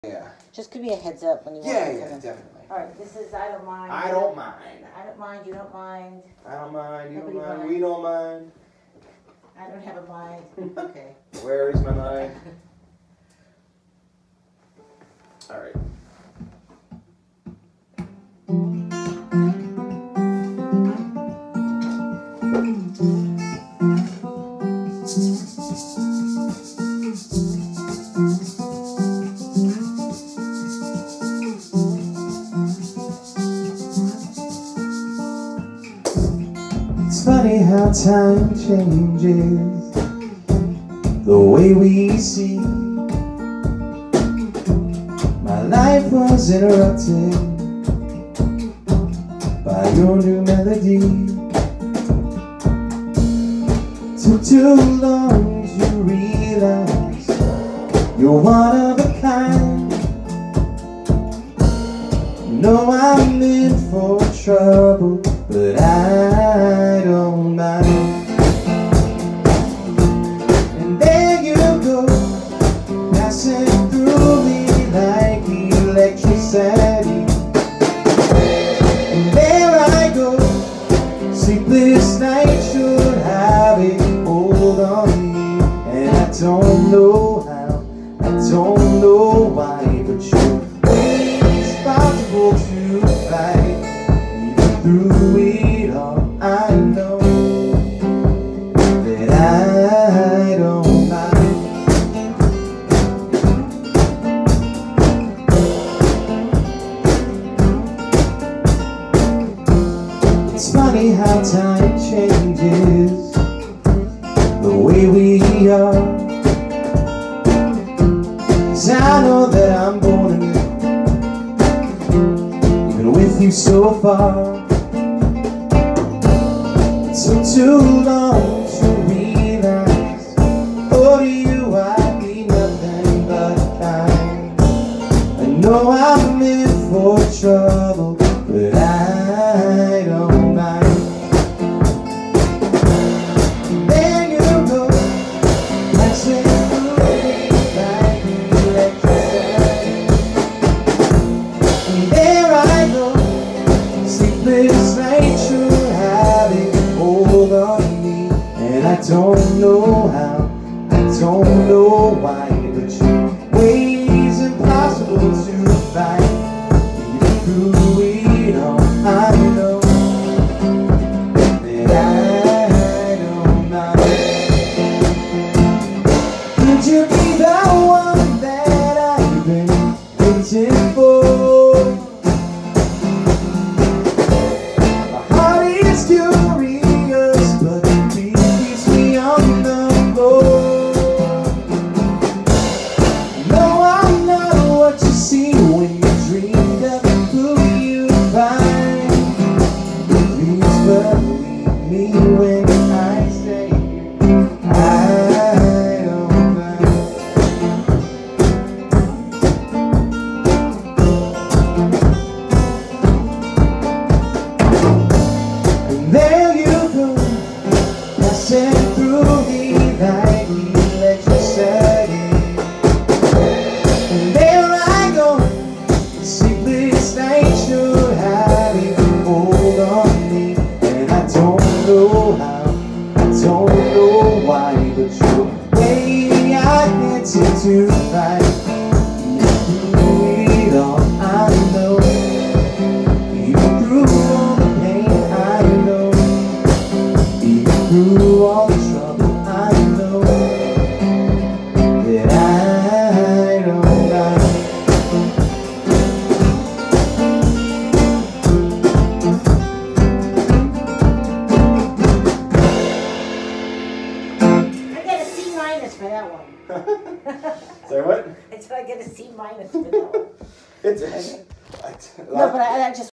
Yeah. Just give me a heads up when you want Yeah, to yeah, come in. definitely. All right, this is I don't mind. I don't mind. I don't mind, you don't mind. I don't mind, you don't Nobody mind, mind. we don't mind. I don't have a mind. Okay. Where is my mind? All right. It's funny how time changes the way we see. My life was interrupted by your new melody. Took too long to realize you're one of a kind. No, I'm in for trouble, but I don't mind. And there you go, passing through me like electricity. And there I go, sleepless nights should have a hold on me. And I don't know how, I don't know why, but you're responsible to fight. Through it all, I know that I don't mind. It's funny how time changes the way we are. 'Cause I know that I'm born anew, even with you so far. Took too long to realize, oh, to you I'd be nothing but kind. I know I'm in for trouble, but I don't mind. And there you go, passing through me like electricity. And there I go, sleepless nights should have it hold on me. And I don't know how, I don't know why, but your ways impossible to find. Even through it all, I know that I don't mind. Could you be the one that I've been waiting for? My heart is curious, but it keeps me on the floor. No, I'm not what you see when you dream of who you find. Please believe me when I say I don't mind. And there you go, passing through me like electricity. And there I go, sleepless nights should have a hold on me. And I don't know how, I don't know why, but your way I can't seem to fight. Even through it all, I know, even through all the pain, I know, even through all the trouble, I know that I don't mind. I get a C minus for that one. Sorry, what? I said I get a C minus for that one. It's No, but I just